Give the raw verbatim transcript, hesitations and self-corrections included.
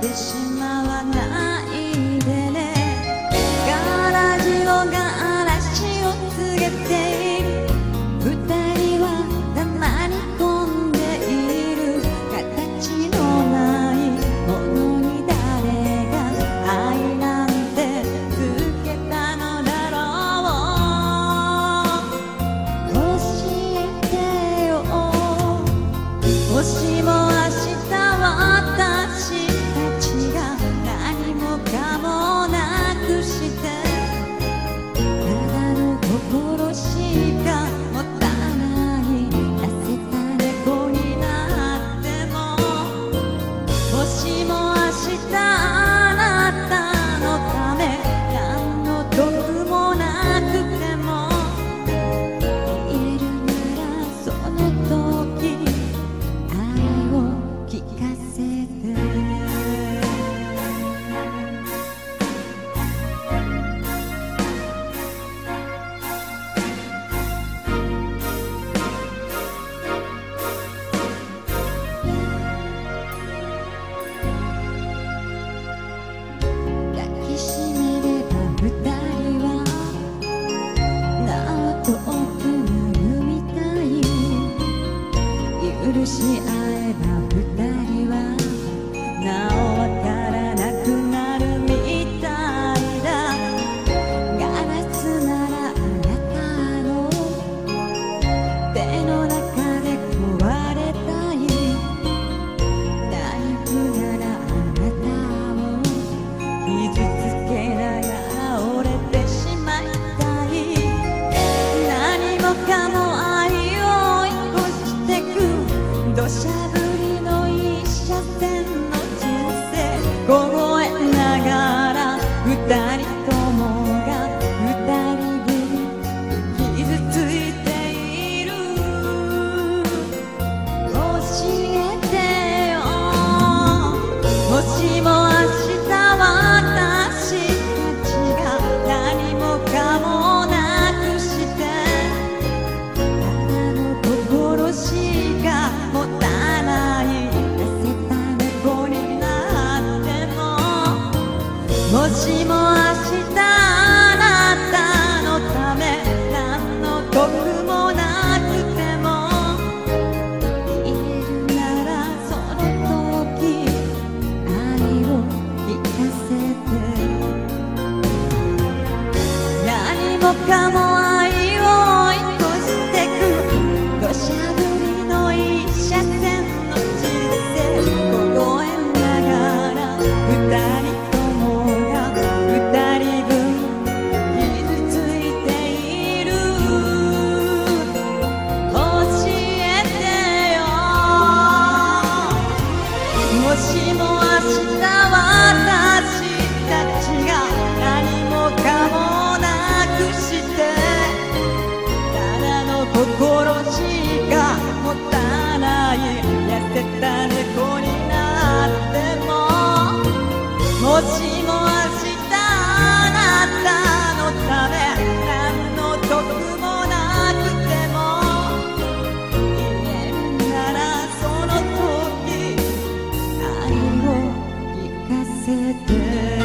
てしまわないでね。ガラジオが嵐を告げている。二人は黙り込んでいる。形のないものに誰が愛なんてつけたのだろう。教えてよ、もしも明日私たちが何もかもなくして、ただの心しか持たない痩せた猫になっても、もしも明日あなたのため何の得もなくても、言えるならその時愛を聞かせて。抱きしめれば二人はなお遠くなるみたい。許し合えば二人はなおわからなくなるみたいだ。ガラスならあなたの手の中で壊れたい。ナイフならあなたを傷つけながら折れてしまいたい。何もかも愛を追い越してく土砂降りの一車線の人生。凍えながら二人ともが二人分傷ついている。教えてよ、もしも明日私たちが何もかもなくして、ただの心しか持たない痩せた猫になっても、もしも明日あなたのため何の得もなくても、言えるならその時愛を聞かせて。何もかも愛を追い越してく土砂降りの一車線の人生。凍えながら二人ともが二人分傷ついている。教えてよ、もしも明日私たちが何もかもなくして、ただの心しか持たない痩せた猫になっても、もしも明日あなたのため何の得もなくても、言えるならその時愛を聞かせて。